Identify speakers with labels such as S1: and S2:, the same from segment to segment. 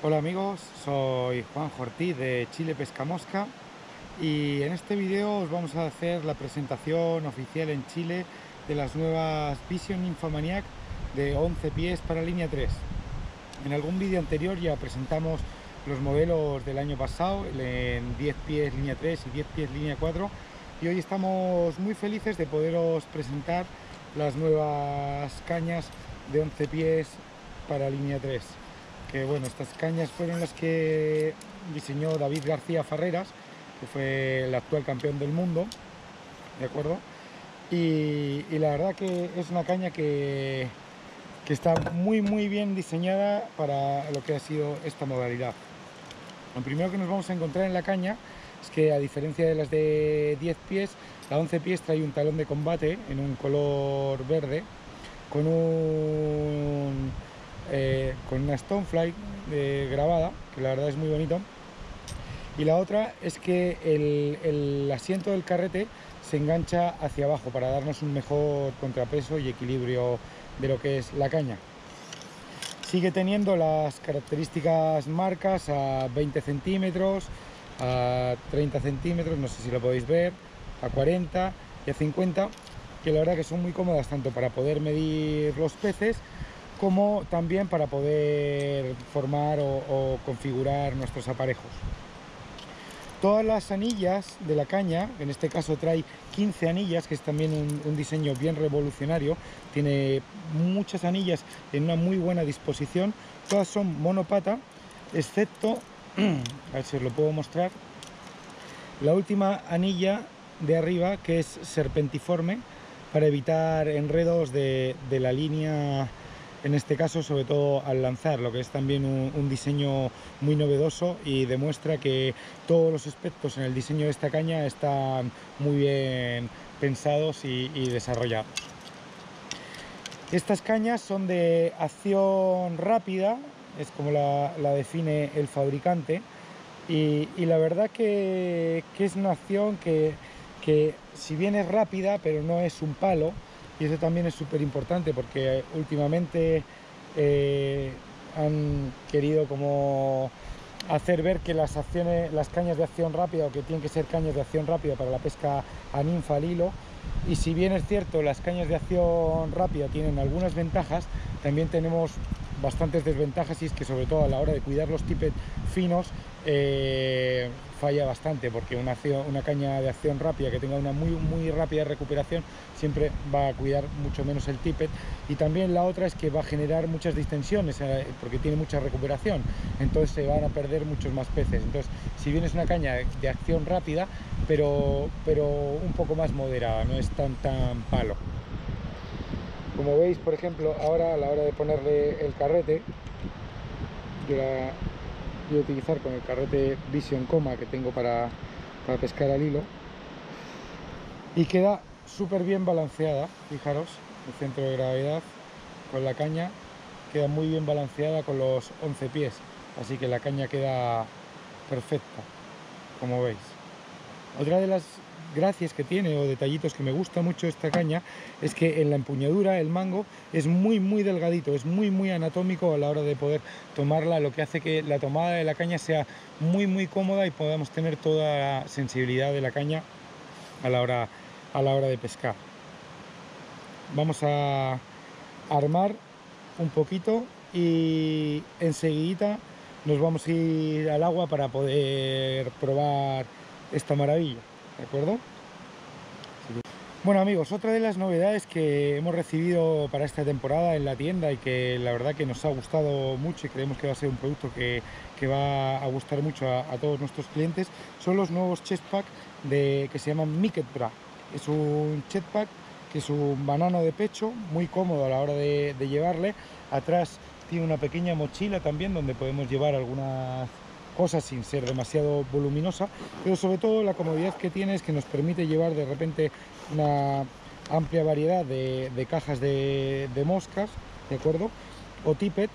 S1: Hola amigos, soy Juan Ortiz de Chile Pesca Mosca y en este vídeo os vamos a hacer la presentación oficial en Chile de las nuevas Vision Nymphomaniac de 11 pies para línea 3. En algún vídeo anterior ya presentamos los modelos del año pasado en 10 pies línea 3 y 10 pies línea 4 y hoy estamos muy felices de poderos presentar las nuevas cañas de 11 pies para línea 3. Que bueno, estas cañas fueron las que diseñó David García Farreras, que fue el actual campeón del mundo, ¿de acuerdo? Y la verdad que es una caña que está muy bien diseñada para lo que ha sido esta modalidad. Lo primero que nos vamos a encontrar en la caña es que, a diferencia de las de 10 pies, la 11 pies trae un talón de combate en un color verde con una Stonefly grabada, que la verdad es muy bonito. Y la otra es que el asiento del carrete se engancha hacia abajo para darnos un mejor contrapeso y equilibrio de lo que es la caña. Sigue teniendo las características marcas a 20 centímetros, a 30 centímetros, no sé si lo podéis ver, a 40 y a 50, que la verdad que son muy cómodas tanto para poder medir los peces como también para poder formar o configurar nuestros aparejos. Todas las anillas de la caña, en este caso trae 15 anillas, que es también un diseño bien revolucionario. Tiene muchas anillas en una muy buena disposición. Todas son monopata, excepto, a ver si os lo puedo mostrar, la última anilla de arriba, que es serpentiforme, para evitar enredos de la línea, en este caso sobre todo al lanzar, lo que es también un diseño muy novedoso y demuestra que todos los aspectos en el diseño de esta caña están muy bien pensados y desarrollados. Estas cañas son de acción rápida, es como la define el fabricante, y la verdad que es una acción que si bien es rápida, pero no es un palo. Y eso también es súper importante porque últimamente han querido como hacer ver que las cañas de acción rápida, o que tienen que ser cañas de acción rápida para la pesca a ninfa al hilo, y si bien es cierto las cañas de acción rápida tienen algunas ventajas, también tenemos bastantes desventajas, y es que sobre todo a la hora de cuidar los tippet finos falla bastante, porque una caña de acción rápida que tenga una muy rápida recuperación siempre va a cuidar mucho menos el tippet, y también la otra es que va a generar muchas distensiones porque tiene mucha recuperación, entonces se van a perder muchos más peces. Entonces, si bien es una caña de acción rápida, pero un poco más moderada, no es tan palo. Como veis, por ejemplo, ahora a la hora de ponerle el carrete, yo la voy a utilizar con el carrete Vision Coma que tengo para pescar al hilo, y queda súper bien balanceada. Fijaros, el centro de gravedad con la caña queda muy bien balanceada con los 11 pies, así que la caña queda perfecta, como veis. Otra de las gracias que tiene, o detallitos que me gusta mucho esta caña, es que en la empuñadura el mango es muy delgadito, es muy anatómico a la hora de poder tomarla, lo que hace que la tomada de la caña sea muy cómoda y podamos tener toda la sensibilidad de la caña a la hora de pescar. Vamos a armar un poquito y enseguida nos vamos a ir al agua para poder probar esta maravilla, ¿de acuerdo? Bueno amigos, otra de las novedades que hemos recibido para esta temporada en la tienda, y que la verdad que nos ha gustado mucho y creemos que va a ser un producto que va a gustar mucho a todos nuestros clientes, son los nuevos chest pack que se llaman Miket Bra. Es un chest pack que es un banano de pecho, muy cómodo a la hora de llevarle. Atrás tiene una pequeña mochila también donde podemos llevar algunas cosas sin ser demasiado voluminosa, pero sobre todo la comodidad que tiene es que nos permite llevar de repente una amplia variedad de cajas de moscas, ¿de acuerdo? O tippet,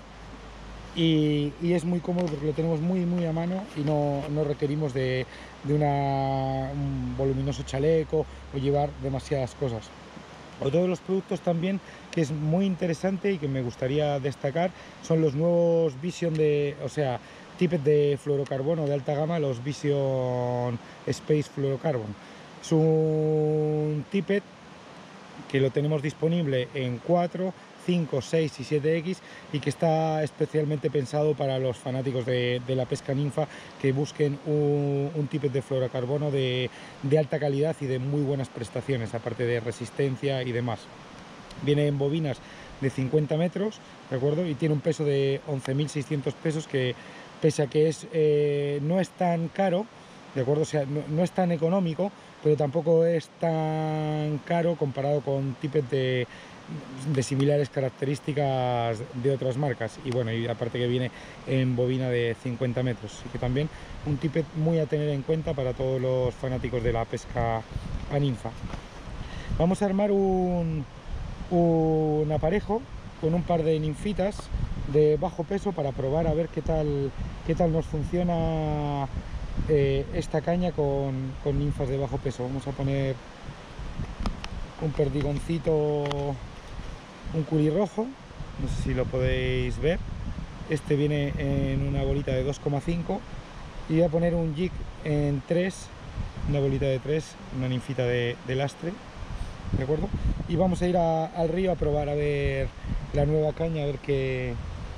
S1: y es muy cómodo porque lo tenemos muy a mano y no requerimos de un voluminoso chaleco o llevar demasiadas cosas. Otro de los productos también que es muy interesante y que me gustaría destacar son los nuevos Vision tippet de fluorocarbono de alta gama, los Vision Space Fluorocarbon. Es un tippet que lo tenemos disponible en 4, 5, 6 y 7X y que está especialmente pensado para los fanáticos de la pesca ninfa que busquen un tippet de fluorocarbono de alta calidad y de muy buenas prestaciones, aparte de resistencia y demás. Viene en bobinas de 50 metros, ¿de acuerdo? Y tiene un peso de 11.600 pesos que, pese a que no es tan caro, ¿de acuerdo? O sea, no es tan económico, pero tampoco es tan caro comparado con tippets de similares características de otras marcas. Y bueno, y aparte que viene en bobina de 50 metros. Así que también un tippet muy a tener en cuenta para todos los fanáticos de la pesca a ninfa. Vamos a armar un aparejo con un par de ninfitas de bajo peso para probar a ver qué tal nos funciona esta caña con ninfas de bajo peso. Vamos a poner un perdigoncito, un curirrojo, no sé si lo podéis ver. Este viene en una bolita de 2,5 y voy a poner un jig en 3, una bolita de 3, una ninfita de lastre, ¿de acuerdo? Y vamos a ir al río a probar a ver la nueva caña, a ver qué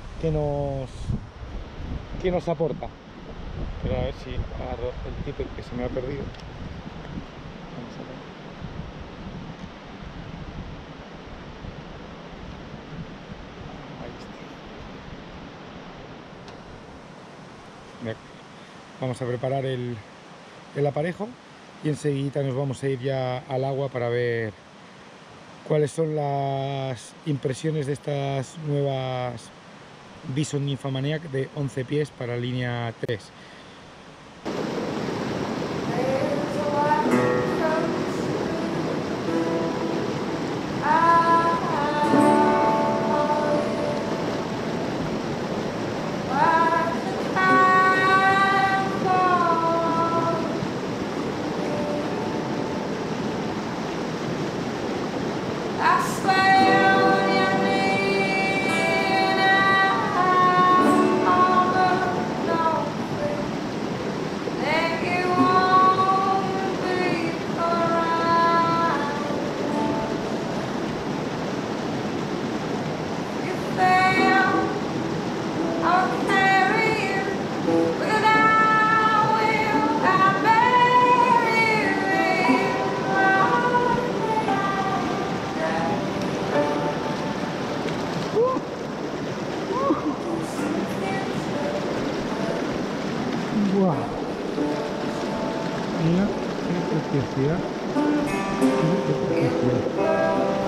S1: nos aporta. Pero a ver si agarro el tippet que se me ha perdido. Vamos a ver. Ahí está. Vamos a preparar el aparejo y enseguida nos vamos a ir ya al agua para ver cuáles son las impresiones de estas nuevas Bison Nymphomaniac de 11 pies para línea 3. ¡Wow! Mira qué preciosidad. Mira qué preciosidad.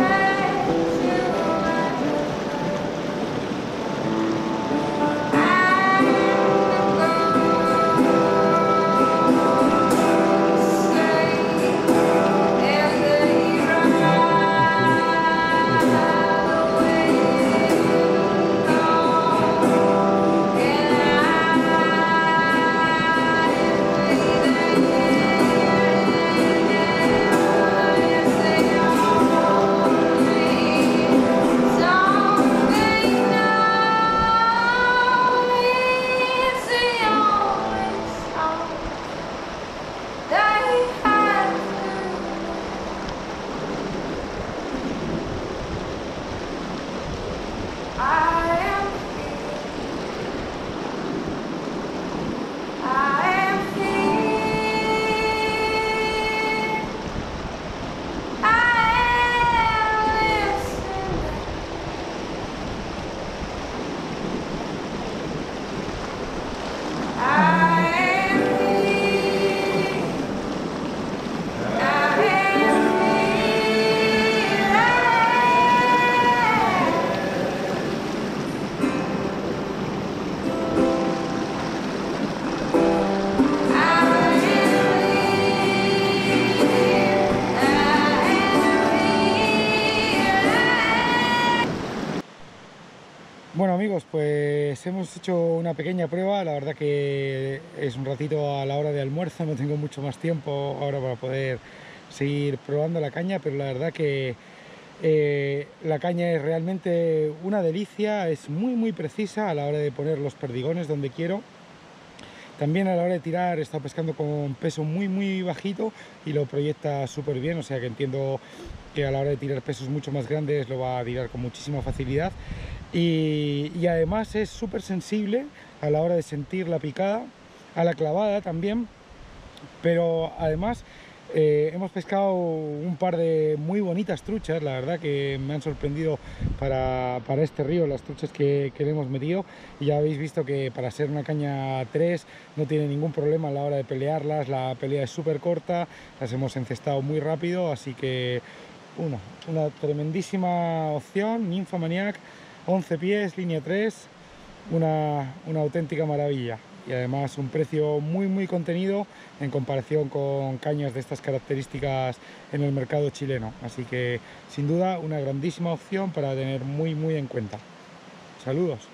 S1: Bueno amigos, pues hemos hecho una pequeña prueba, la verdad que es un ratito a la hora de almuerzo, no tengo mucho más tiempo ahora para poder seguir probando la caña, pero la verdad que La caña es realmente una delicia, es muy precisa a la hora de poner los perdigones donde quiero. También a la hora de tirar he estado pescando con peso muy bajito y lo proyecta súper bien, o sea que entiendo que a la hora de tirar pesos mucho más grandes lo va a tirar con muchísima facilidad. Y además es súper sensible a la hora de sentir la picada, a la clavada también, pero además hemos pescado un par de muy bonitas truchas, la verdad que me han sorprendido para este río las truchas que le hemos metido, y ya habéis visto que para ser una caña 3 no tiene ningún problema a la hora de pelearlas, la pelea es súper corta, las hemos encestado muy rápido, así que una tremendísima opción, Nymphomaniac, 11 pies, línea 3, una auténtica maravilla. Y además un precio muy contenido en comparación con cañas de estas características en el mercado chileno. Así que sin duda una grandísima opción para tener muy en cuenta. Saludos.